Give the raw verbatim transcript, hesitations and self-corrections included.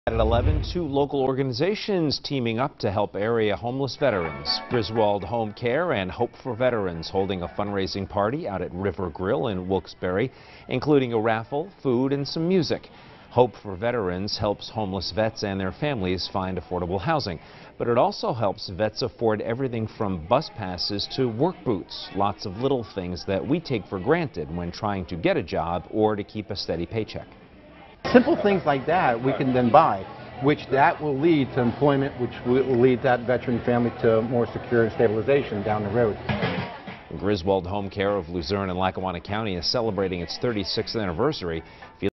At eleven, two local organizations teaming up to help area homeless veterans. Griswold Home Care and Hope for Veterans holding a fundraising party out at River Grill in Wilkes-Barre, including a raffle, food, and some music. Hope for Veterans helps homeless vets and their families find affordable housing, but it also helps vets afford everything from bus passes to work boots, lots of little things that we take for granted when trying to get a job or to keep a steady paycheck. Simple things like that we can then buy, which that will lead to employment, which will lead that veteran family to more secure stabilization down the road. Griswold Home Care of Luzerne and Lackawanna County is celebrating its thirty-sixth anniversary.